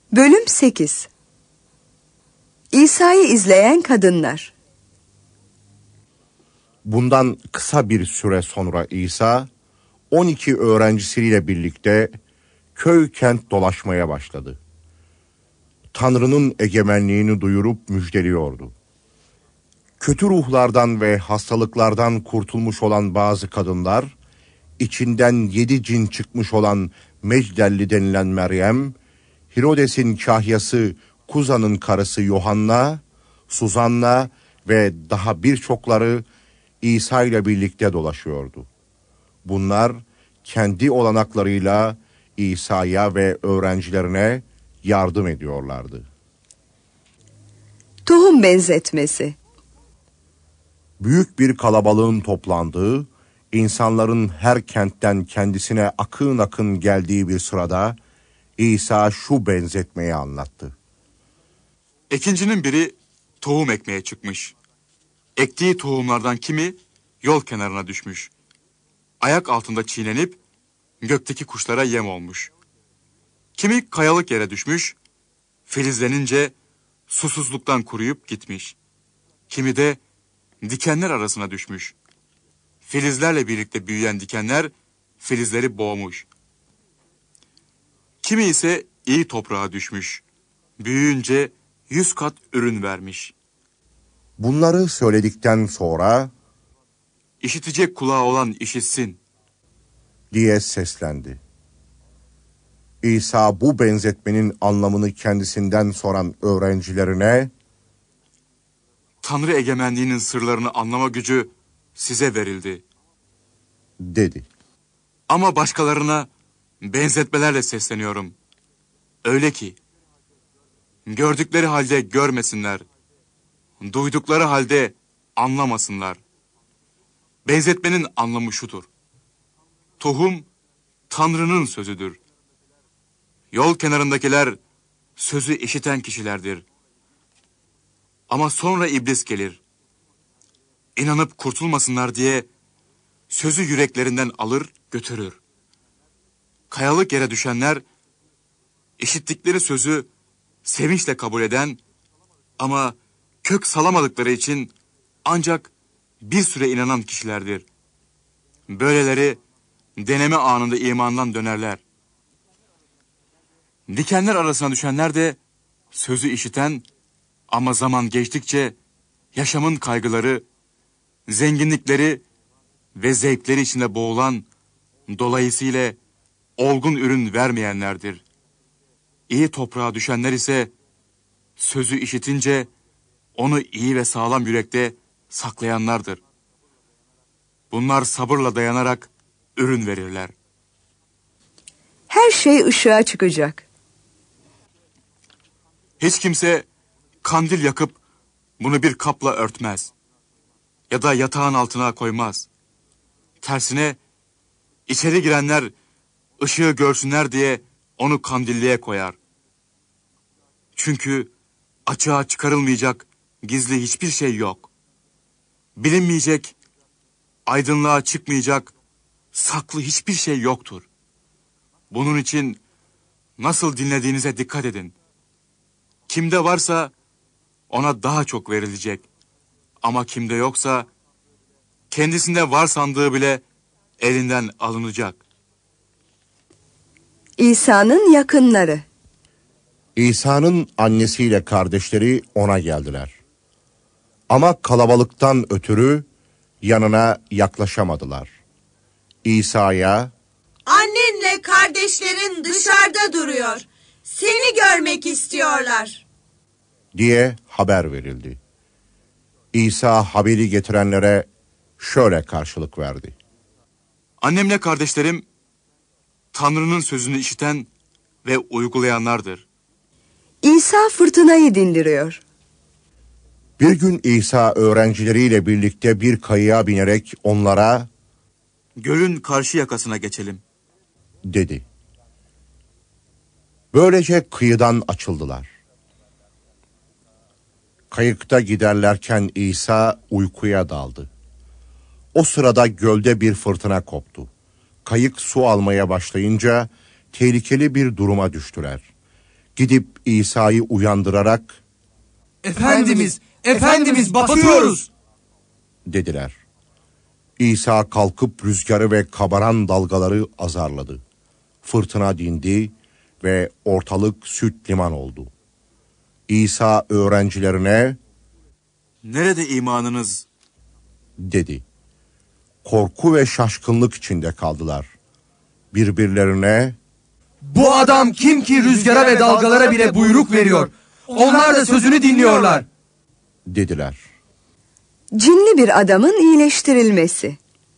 Bölüm 8. İsa'yı izleyen kadınlar. Bundan kısa bir süre sonra İsa, 12 öğrencisiyle birlikte köy kent dolaşmaya başladı. Tanrı'nın egemenliğini duyurup müjdeliyordu. Kötü ruhlardan ve hastalıklardan kurtulmuş olan bazı kadınlar, içinden 7 cin çıkmış olan Mecdelli denilen Meryem, Hirodes'in kahyası Kuza'nın karısı Yohanna, Suzanna ve daha birçokları İsa ile birlikte dolaşıyordu. Bunlar kendi olanaklarıyla İsa'ya ve öğrencilerine yardım ediyorlardı. Tohum benzetmesi. Büyük bir kalabalığın toplandığı, insanların her kentten kendisine akın akın geldiği bir sırada İsa şu benzetmeyi anlattı. Ekincinin biri tohum ekmeye çıkmış. Ektiği tohumlardan kimi yol kenarına düşmüş. Ayak altında çiğnenip gökteki kuşlara yem olmuş. Kimi kayalık yere düşmüş, filizlenince susuzluktan kuruyup gitmiş. Kimi de dikenler arasına düşmüş. Filizlerle birlikte büyüyen dikenler filizleri boğmuş. Kimi ise iyi toprağa düşmüş. Büyüyünce 100 kat ürün vermiş. Bunları söyledikten sonra İşitecek kulağı olan işitsin diye seslendi. İsa bu benzetmenin anlamını kendisinden soran öğrencilerine, Tanrı egemenliğinin sırlarını anlama gücü size verildi. dedi. Ama başkalarına benzetmelerle sesleniyorum. Öyle ki gördükleri halde görmesinler, duydukları halde anlamasınlar. Benzetmenin anlamı şudur: tohum Tanrı'nın sözüdür. Yol kenarındakiler sözü işiten kişilerdir. Ama sonra iblis gelir. İnanıp kurtulmasınlar diye sözü yüreklerinden alır götürür. Kayalık yere düşenler işittikleri sözü sevinçle kabul eden ama kök salamadıkları için ancak bir süre inanan kişilerdir. Böyleleri deneme anında imandan dönerler. Dikenler arasına düşenler de sözü işiten ama zaman geçtikçe yaşamın kaygıları, zenginlikleri ve zevkleri içinde boğulan, dolayısıyla olgun ürün vermeyenlerdir. İyi toprağa düşenler ise sözü işitince onu iyi ve sağlam yürekte saklayanlardır. Bunlar sabırla dayanarak ürün verirler. Her şey ışığa çıkacak. Hiç kimse kandil yakıp bunu bir kapla örtmez ya da yatağın altına koymaz. Tersine içeri girenler ışığı görsünler diye onu kandilliğe koyar. Çünkü açığa çıkarılmayacak gizli hiçbir şey yok. Bilinmeyecek, aydınlığa çıkmayacak saklı hiçbir şey yoktur. Bunun için nasıl dinlediğinize dikkat edin. Kimde varsa ona daha çok verilecek. Ama kimde yoksa kendisinde var sandığı bile elinden alınacak. İsa'nın yakınları. İsa'nın annesiyle kardeşleri ona geldiler. Ama kalabalıktan ötürü yanına yaklaşamadılar. İsa'ya, "Annenle kardeşlerin dışarıda duruyor. Seni görmek istiyorlar." diye haber verildi. İsa haberi getirenlere şöyle karşılık verdi. Annemle kardeşlerim Tanrı'nın sözünü işiten ve uygulayanlardır. İsa fırtınayı dindiriyor. Bir gün İsa öğrencileriyle birlikte bir kayığa binerek onlara, Gölün karşı yakasına geçelim dedi. Böylece kıyıdan açıldılar. Kayıkta giderlerken İsa uykuya daldı. O sırada gölde bir fırtına koptu. Kayık su almaya başlayınca tehlikeli bir duruma düştüler. Gidip İsa'yı uyandırarak Efendimiz batıyoruz dediler. İsa kalkıp rüzgarı ve kabaran dalgaları azarladı. Fırtına dindi ve ortalık süt liman oldu. İsa öğrencilerine Nerede imanınız? dedi. Korku ve şaşkınlık içinde kaldılar. Birbirlerine Bu adam kim ki rüzgara ve dalgalara bile buyruk veriyor? Onlar da sözünü dinliyorlar dediler. Cinli bir adamın iyileştirilmesi.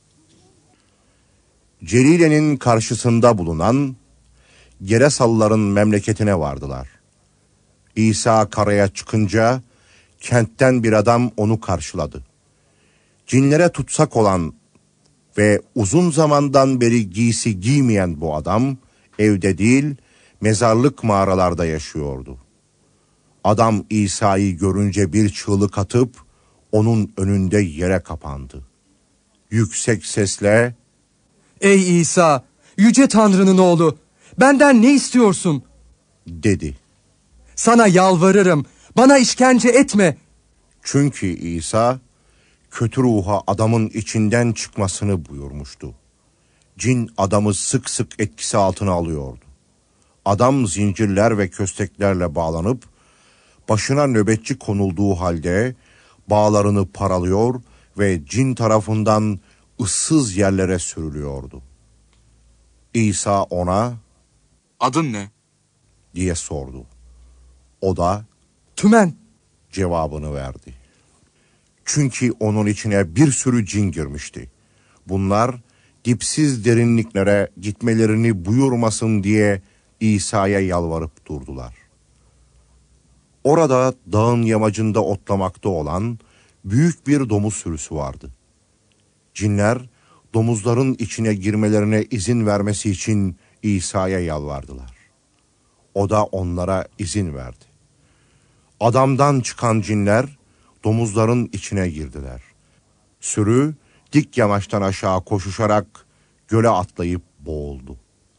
Celile'nin karşısında bulunan Geresalıların memleketine vardılar. İsa karaya çıkınca kentten bir adam onu karşıladı. Cinlere tutsak olan ve uzun zamandan beri giysi giymeyen bu adam evde değil, mezarlık mağaralarda yaşıyordu. Adam İsa'yı görünce bir çığlık atıp onun önünde yere kapandı. Yüksek sesle Ey İsa, yüce Tanrı'nın oğlu, benden ne istiyorsun? dedi. Sana yalvarırım, bana işkence etme. Çünkü İsa kötü ruha adamın içinden çıkmasını buyurmuştu. Cin adamı sık sık etkisi altına alıyordu. Adam zincirler ve kösteklerle bağlanıp başına nöbetçi konulduğu halde bağlarını paralıyor ve cin tarafından ıssız yerlere sürülüyordu. İsa ona Adın ne? diye sordu. O da Tümen. cevabını verdi. Çünkü onun içine bir sürü cin girmişti. Bunlar dipsiz derinliklere gitmelerini buyurmasın diye İsa'ya yalvarıp durdular. Orada dağın yamacında otlamakta olan büyük bir domuz sürüsü vardı. Cinler domuzların içine girmelerine izin vermesi için İsa'ya yalvardılar. O da onlara izin verdi. Adamdan çıkan cinler domuzların içine girdiler. Sürü dik yamaçtan aşağı koşuşarak göle atlayıp boğuldu.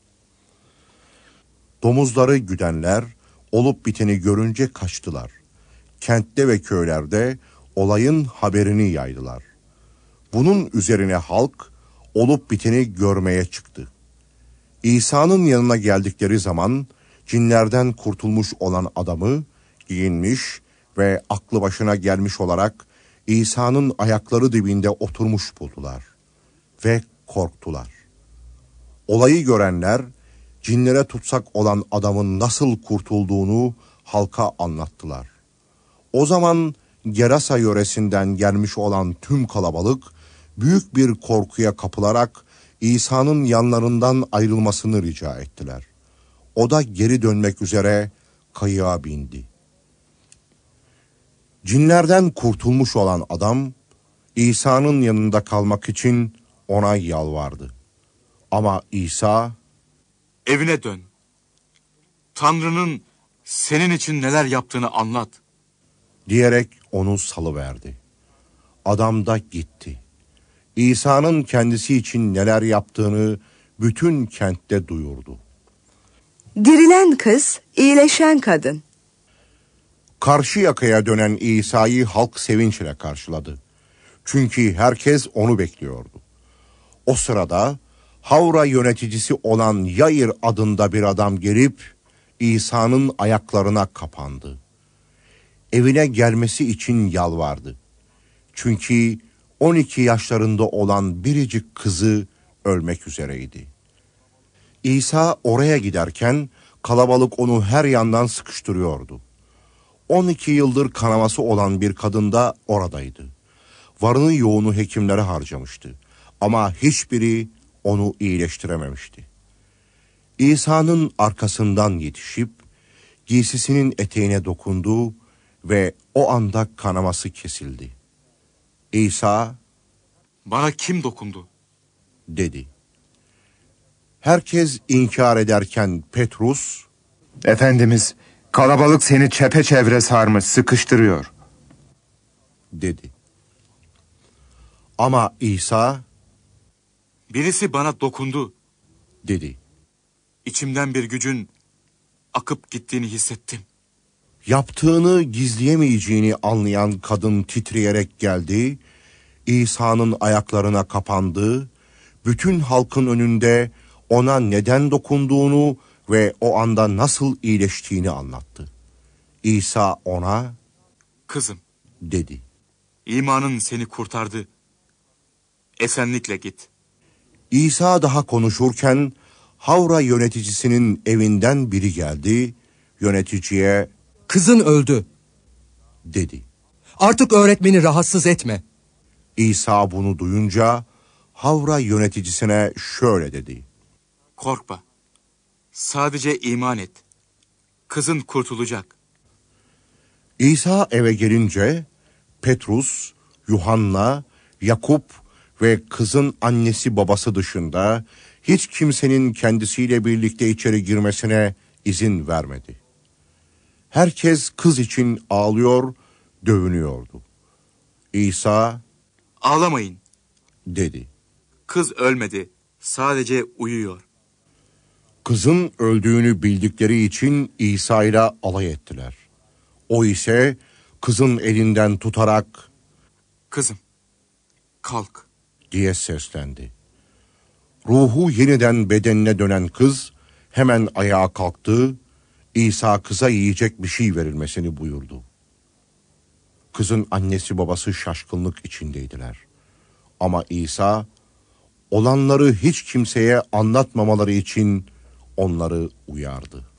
Domuzları güdenler olup biteni görünce kaçtılar. Kentte ve köylerde olayın haberini yaydılar. Bunun üzerine halk olup biteni görmeye çıktı. İsa'nın yanına geldikleri zaman cinlerden kurtulmuş olan adamı giyinmiş ve aklı başına gelmiş olarak İsa'nın ayakları dibinde oturmuş buldular ve korktular. Olayı görenler cinlere tutsak olan adamın nasıl kurtulduğunu halka anlattılar. O zaman Gerasa yöresinden gelmiş olan tüm kalabalık büyük bir korkuya kapılarak İsa'nın yanlarından ayrılmasını rica ettiler. O da geri dönmek üzere kayığa bindi. Cinlerden kurtulmuş olan adam İsa'nın yanında kalmak için ona yalvardı. Ama İsa Evine dön. Tanrı'nın senin için neler yaptığını anlat diyerek onu salıverdi. Adam da gitti. İsa'nın kendisi için neler yaptığını bütün kentte duyurdu. Dirilen kız, iyileşen kadın. Karşı yakaya dönen İsa'yı halk sevinçle karşıladı. Çünkü herkes onu bekliyordu. O sırada Havra yöneticisi olan Yair adında bir adam gelip İsa'nın ayaklarına kapandı. Evine gelmesi için yalvardı. Çünkü 12 yaşlarında olan biricik kızı ölmek üzereydi. İsa oraya giderken kalabalık onu her yandan sıkıştırıyordu. 12 yıldır kanaması olan bir kadın da oradaydı. Varını yoğunu hekimlere harcamıştı. Ama hiçbiri onu iyileştirememişti. İsa'nın arkasından yetişip giysisinin eteğine dokundu ve o anda kanaması kesildi. İsa, Bana kim dokundu? dedi. Herkes inkar ederken Petrus, Efendimiz, kalabalık seni çepeçevre sarmış, sıkıştırıyor dedi. Ama İsa, Birisi bana dokundu. dedi. İçimden bir gücün akıp gittiğini hissettim. Yaptığını gizleyemeyeceğini anlayan kadın titreyerek geldi, İsa'nın ayaklarına kapandı, bütün halkın önünde ona neden dokunduğunu ve o anda nasıl iyileştiğini anlattı. İsa ona, Kızım, dedi. imanın seni kurtardı. Esenlikle git. İsa daha konuşurken Havra yöneticisinin evinden biri geldi, yöneticiye, Kızın öldü. dedi. Artık öğretmeni rahatsız etme. İsa bunu duyunca Havra yöneticisine şöyle dedi. Korkma. Sadece iman et. Kızın kurtulacak. İsa eve gelince Petrus, Yuhanna, Yakup ve kızın annesi babası dışında hiç kimsenin kendisiyle birlikte içeri girmesine izin vermedi. Herkes kız için ağlıyor, dövünüyordu. İsa, Ağlamayın. dedi. Kız ölmedi. Sadece uyuyor. Kızın öldüğünü bildikleri için İsa ile alay ettiler. O ise kızın elinden tutarak, Kızım, kalk. diye seslendi. Ruhu yeniden bedenine dönen kız hemen ayağa kalktı. İsa kıza yiyecek bir şey verilmesini buyurdu. Kızın annesi babası şaşkınlık içindeydiler. Ama İsa olanları hiç kimseye anlatmamaları için onları uyardı.